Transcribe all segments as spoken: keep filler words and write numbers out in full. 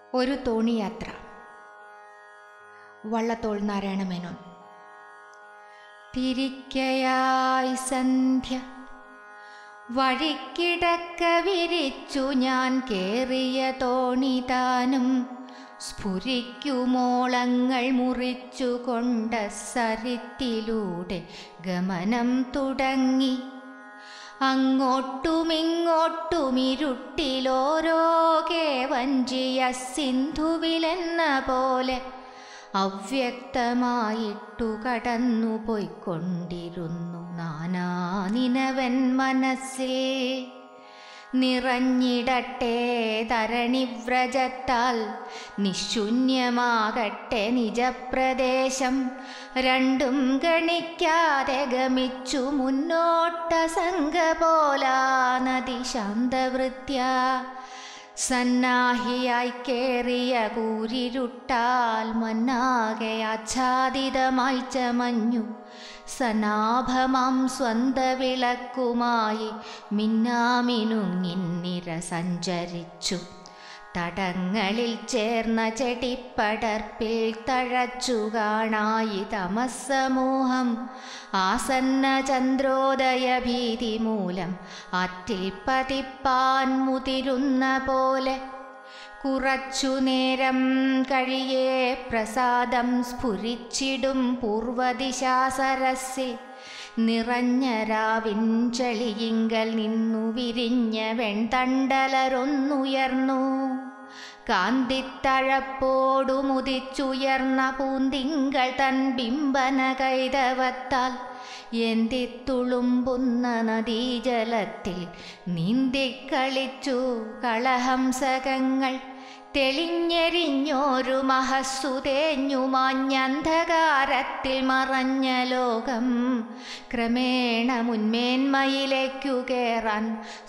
ഒരു തോണിയാത്ര. വള്ളത്തോൾ നാരായണ മേനോൻ. തിരിക്കയായി സന്ധ്യ വഴിക്കിടക്ക വിരിച്ചു ഞാൻ കേറിയ തോണി താനും സ്ഫുരിക്കുമോളങ്ങൾ മുറിച്ചു കൊണ്ട സരിത്തിലൂടെ ഗമനം തുടങ്ങി. അങ്ങോട്ടുമിങ്ങോട്ടും ഇരുട്ടിലോരോ കേവഞ്ചിയ സിന്ധുവിലെന്ന പോലെ അവ്യക്തമായിട്ടു കടന്നു പോയിക്കൊണ്ടിരുന്നു നാനാ നിനവൻ മനസ്സിൽ. നിറഞ്ഞിടട്ടെ തരണിവ്രജത്താൽ നിശൂന്യമാകട്ടെ നിജപ്രദേശം. രണ്ടും ഗണിക്കാതെ ഗമിച്ചു മുന്നോട്ട സംഘ പോലാ നദി ശാന്തവൃത്യ. സന്നാഹിയായി കേറിയ കൂരിരുട്ടാൽ മന്നാകെ ആച്ഛാദിതമായി ചമഞ്ഞു. സനാഭമാം സ്വന്ത വിളക്കുമായി മിന്നാമിനുങ്ങിന്നിര സഞ്ചരിച്ചു. തടങ്ങളിൽ ചേർന്ന ചെടിപ്പടർപ്പിൽ തഴച്ചു കാണായി തമസ്സമൂഹം. ആസന്ന ചന്ദ്രോദയ ഭീതി മൂലം ആറ്റിൽ പതിപ്പാൻ മുതിരുന്ന പോലെ. കുറച്ചു നേരം കഴിയേ പ്രസാദം സ്ഫുരിച്ചിടും പൂർവദിശാസരസ്സിൽ. നിറഞ്ഞ രാവിൻ ചളിയിങ്കൽ നിന്നു വിരിഞ്ഞ വെൺതണ്ടലരൊന്നുയർന്നു. കാന്തിത്തഴപ്പോടു മുതിച്ചുയർന്ന പൂന്തിങ്കൾ തൻ ബിംബന കൈതവത്താൽ എന്തിത്തുളുമ്പുന്ന നദീജലത്തിൽ നീന്തിക്കളിച്ചു കളഹംസകങ്ങൾ. തെളിഞ്ഞെരിഞ്ഞോരു മഹസ്സു തേഞ്ഞുമാഞ്ഞന്ധകാരത്തിൽ മറഞ്ഞ ലോകം ക്രമേണ മുന്മേന്മയിലേക്കു കേറാൻ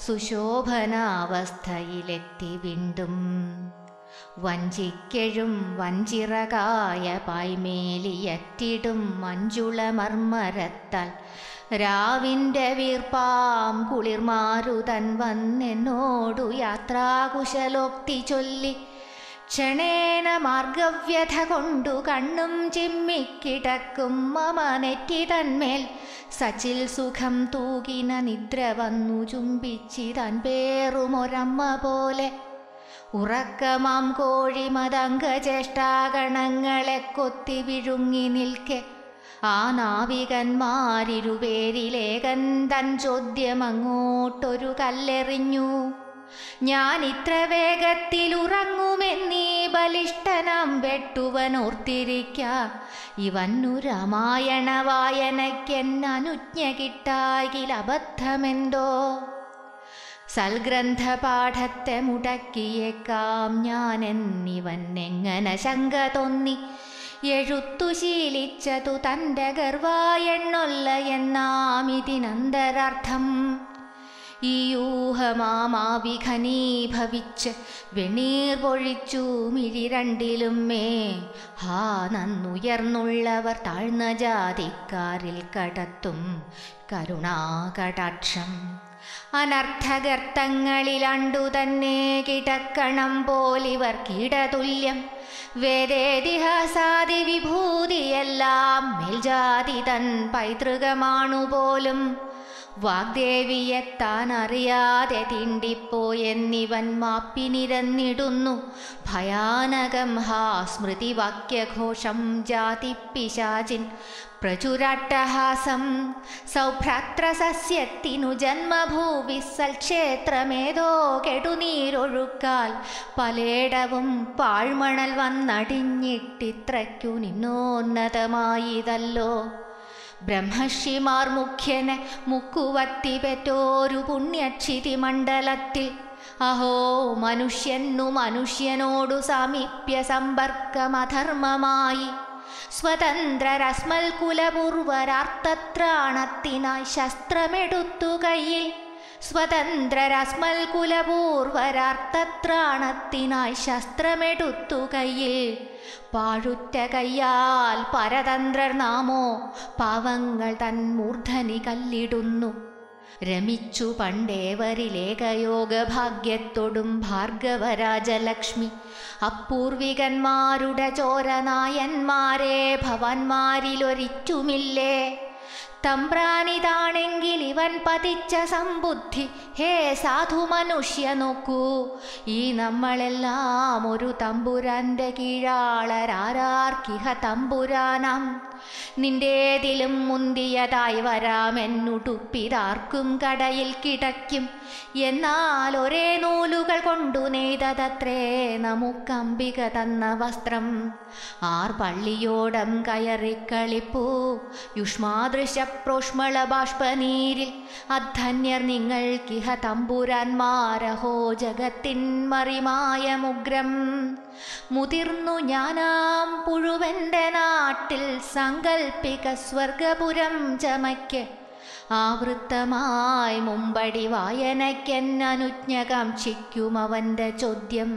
സുശോഭനാവസ്ഥയിലെത്തി വീണ്ടും. വഞ്ചിക്കെഴും വഞ്ചിറകായ പായ്മേലിയറ്റിടും മഞ്ജുള മർമ്മരത്താൽ രാവിൻ്റെ വീർപ്പാം കുളിർമാരുതൻ വന്നെന്നോടു യാത്രാകുശലോക്തി ചൊല്ലി. ക്ഷണേന മാർഗവ്യഥ കൊണ്ടു കണ്ണും ചിമ്മിക്കിടക്കും മമ നെറ്റി തന്മേൽ സച്ചിൽ സുഖം തൂകിന നിദ്ര വന്നു ചുംബിച്ചിതാൻ പേറുമൊരമ്മ പോലെ. ഉറക്കമാം കോഴി മതംഗചേഷ്ടാഗണങ്ങളെ കൊത്തി വിഴുങ്ങി നിൽക്കെ ആ നാവികന്മാരിരുപേരിലേകൻ തൻ ചോദ്യമങ്ങോട്ടൊരു കല്ലെറിഞ്ഞു. ഞാൻ ഇത്ര വേഗത്തിൽ ഉറങ്ങുമെന്നീ ബലിഷ്ഠനാം വെട്ടുവനോർത്തിരിക്ക. ഇവന്നു രാമായണ വായനയ്ക്കെന്നനുജ്ഞ കിട്ടാകിൽ അബദ്ധമെന്തോ. സൽഗ്രന്ഥപാഠത്തെ മുടക്കിയേക്കാം ഞാനെന്നിവൻ എങ്ങനെ ശങ്ക തോന്നി. എഴുത്തു ശീലിച്ചതു തൻ്റെ ഗർവായെണ്ണൊല്ല എന്നാമിതിനന്തരാർത്ഥം. ഈ യൂഹമാമാവിഘനീഭവിച്ച് വെണ്ണീർ പൊഴിച്ചു മിഴി രണ്ടിലും മേ. ഹാ നന്നുയർന്നുള്ളവർ താഴ്ന്ന ജാതിക്കാരിൽ കടത്തും കരുണാകടാക്ഷം. അനർത്ഥഗർത്തങ്ങളിലണ്ടു തന്നെ കിടക്കണം പോലിവർ കീടതുല്യം. വേദേതിഹാസാദി വിഭൂതിയെല്ലാം മേൽജാതി തൻ പൈതൃകമാണുപോലും. വാഗ്ദേവിയെത്താൻ അറിയാതെ തിണ്ടിപ്പോയെന്നിവൻ മാപ്പിനിരന്നിടുന്നു. ഭയാനകം ഹാ സ്മൃതിവാക്യഘോഷം ജാതിപ്പിശാചിൻ പ്രചുരാട്ടഹാസം. സൗഭ്രാത്രസസ്യത്തിനു ജന്മഭൂവി സൽക്ഷേത്രമേതോ കെടുനീരൊഴുക്കാൽ പലേടവും പാഴ്മണൽ വന്നടിഞ്ഞിട്ടിത്രയ്ക്കു നിന്നോന്നതമായിതല്ലോ. ബ്രഹ്മർഷിമാർ മുഖ്യന് മുക്കുവത്തി പെറ്റോരു പുണ്യക്ഷിതി മണ്ഡലത്തിൽ. അഹോ മനുഷ്യന്നു മനുഷ്യനോടു സാമീപ്യ സമ്പർക്കമധർമ്മമായി. സ്വതന്ത്രരസ്മൽ കുലപൂർവരാർത്ഥത്രാണത്തിനായി ശസ്ത്രമെടുത്തു കയ്യിൽ. സ്വതന്ത്രരസ്മൽ കുലപൂർവരാർത്ഥത്രാണത്തിനായി ശസ്ത്രമെടുത്തു കയ്യിൽ. പാഴുറ്റ കയ്യാൽ പരതന്ത്രർ നാമോ പാവങ്ങൾ തൻ മൂർധനി കല്ലിടുന്നു. രമിച്ചു പണ്ടേവരിലേകയോഗഭാഗ്യത്തോടും ഭാർഗവരാജലക്ഷ്മി അപൂർവികന്മാരുടെ ചോരനായന്മാരെ ഭവാന്മാരിലൊരിറ്റുമില്ലേ. തമ്പ്രാനിതാണെങ്കിൽ ഇവൻ പതിച്ച സമ്പുദ്ധി ഹേ സാധു മനുഷ്യ നോക്കൂ. ഈ നമ്മളെല്ലാം ഒരു തമ്പുരാന്റെ കീഴാളരാരാർക്കിഹ തമ്പുരാനാം. നിന്റേതിലും മുന്തിയതായി വരാമെന്നുടുപ്പിതാർക്കും കടയിൽ കിടക്കും. എന്നാൽ ഒരേ നൂലുകൾ കൊണ്ടു നെയ്തതത്രേ നമുക്കംബിക തന്ന വസ്ത്രം. ആർ പള്ളിയോടം കയറിക്കളിപ്പൂ യുഷ്മാദൃശ പ്രോഷ്മള ബാഷ്പനീരിൽ. അധന്യർ നിങ്ങൾക്കിഹ തമ്പുരാന്മാരഹോ ജഗത്തിൻ മറിമായ മുഗ്രം. മുതിർന്നു ഞാനാം പുഴുവന്റെ നാട്ടിൽ സങ്കൽപ്പിക സ്വർഗപുരം ചമയ്ക്ക്. ആവൃത്തമായി മുമ്പടി വായനയ്ക്കെന്നനുജ്ഞ കാക്ഷിക്കും അവന്റെ ചോദ്യം.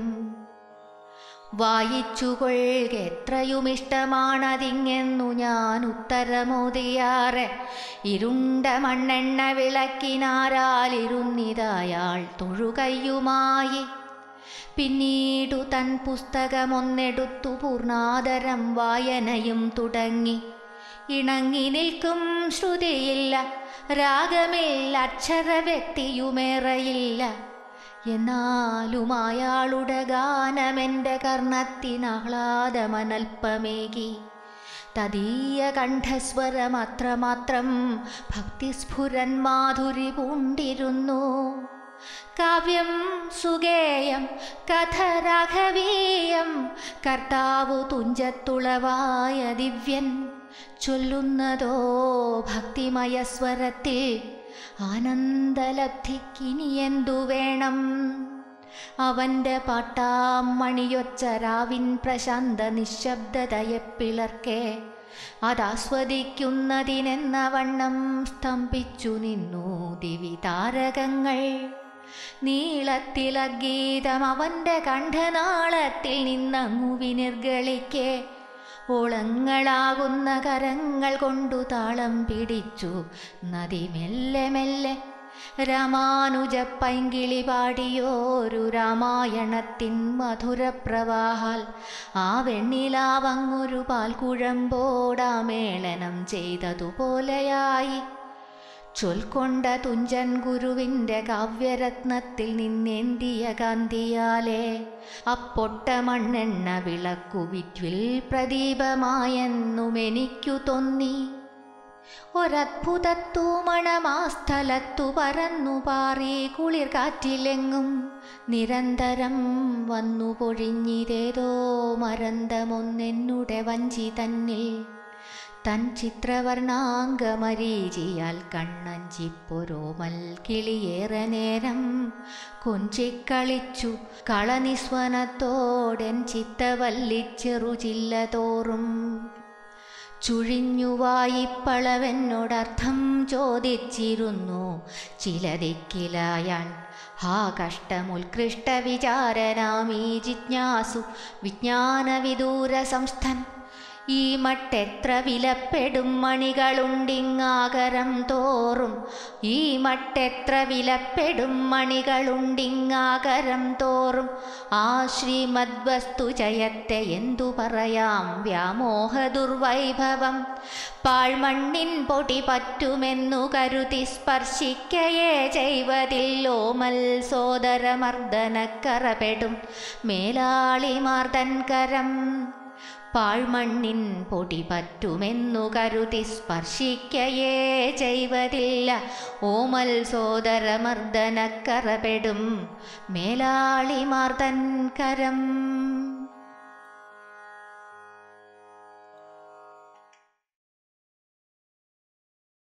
വായിച്ചുകൊള്ളുക എത്രയുമിഷ്ടമാണതിങ്ങെന്നു ഞാൻ ഉത്തരമോദിയാറെ. ഇരുണ്ട മണ്ണെണ്ണ വിളക്കിനാരാലിരുന്നിതയാൾ തൊഴുകയ്യുമായി. പിന്നീടു തൻ പുസ്തകമൊന്നെടുത്തു പൂർണാദരം വായനയും തുടങ്ങി. ഇണങ്ങി നിൽക്കും ശ്രുതിയില്ല, രാഗമില്ല, അക്ഷരവ്യക്തിയുമേറെയില്ല. എന്നാലും അയാളുടെ ഗാനമെൻ്റെ കർണത്തിനാഹ്ലാദമനൽപ്പമേകി. തദീയ കണ്ഠസ്വരമത്രമാത്രം ഭക്തിസ്ഫുരൻ മാധുരി പൂണ്ടിരുന്നു. കാവ്യം സുഗേയം കഥ രാഘവീയം, കർത്താവു തുഞ്ചത്തുളവായ ദിവ്യൻ. ചൊല്ലുന്നതോ ഭക്തിമയ സ്വരത്തിൽ, ആനന്ദലബ്ധിക്കിനിയെന്തു വേണം. അവൻ്റെ പാട്ടാം മണിയൊച്ചരാവിൻ പ്രശാന്ത നിശബ്ദതയെ പിളർക്കെ അതാസ്വദിക്കുന്നതിനെന്ന വണ്ണം സ്തംഭിച്ചു നിന്നു ദിവിതാരകങ്ങൾ. നീളത്തിലഗീതം അവൻ്റെ കണ്ഠനാളത്തിൽ നിന്നങ്ങു വിനിർഗളിക്കെ ഓളങ്ങളാകുന്ന കരങ്ങൾ കൊണ്ടു താളം പിടിച്ചു നദി മെല്ലെ മെല്ലെ. രാമാനുജ പൈങ്കിളി പാടിയോരു രാമായണത്തിൻ മധുരപ്രവാഹാൽ ആ വെണ്ണിലാവങ്ങൊരു പാൽക്കുഴമ്പോടാമേളനം ചെയ്തതുപോലെയായി. ചൊൽക്കൊണ്ട തുഞ്ചൻ ഗുരുവിൻ്റെ കാവ്യരത്നത്തിൽ നിന്നേന്തിയ കാന്തിയാലേ അപ്പൊട്ട മണ്ണെണ്ണ വിളക്കു വിറ്റ്വിൽ പ്രദീപമായെന്നുമെനിക്കു തോന്നി. ഒരത്ഭുതത്തൂമണമാ സ്ഥലത്തു പരന്നു പാറി കുളിർ കാറ്റിലെങ്ങും. നിരന്തരം വന്നു പൊഴിഞ്ഞിതേതോ മരന്തമൊന്നെന്നുടെ വഞ്ചി തന്നിൽ. തൻ ചിത്രവർണാംഗമരീചിയാൽ കണ്ണഞ്ചിപ്പൊരോമൽ കിളിയേറെ നേരം കൊഞ്ചിക്കളിച്ചു കളനിസ്വനത്തോടെൻ ചിത്തവല്ലിച്ചെറുചില്ല തോറും. ചുഴിഞ്ഞുവായിപ്പളവെന്നോടർത്ഥം ചോദിച്ചിരുന്നു ചിലതിക്കിലായാൻ. ഹാ കഷ്ടമുത്കൃഷ്ട വിചാരനാമീ ജിജ്ഞാസു വിജ്ഞാനവിദൂര സംസ്ഥൻ. ഈ മട്ടെത്ര വിലപ്പെടും മണികളുണ്ടിങ്ങാകരം തോറും. ഈ മട്ടെത്ര വിലപ്പെടും മണികളുണ്ടിങ്ങാകരം തോറും. ആ ശ്രീമദ്വസ്തു ജയത്തെ എന്തു പറയാം വ്യാമോഹ ദുർവൈഭവം. പാഴ്മണ്ണിൻ പൊടി പറ്റുമെന്നു കരുതി സ്പർശിക്കയേ ചെയ്വതില്ലോമൽ സോദരമർദ്ദനക്കറപെടും മേലാളിമാർദ്ദൻ കരം. പാഴ്മണ്ണിൻ പൊടി പറ്റുമെന്നു കരുതി സ്പർശിക്കയേ ചെയ്വതില്ല ഓമൽ സോദരമർദ്ദനക്കറപെടും മേലാളിമാർദ്ദൻ കരം.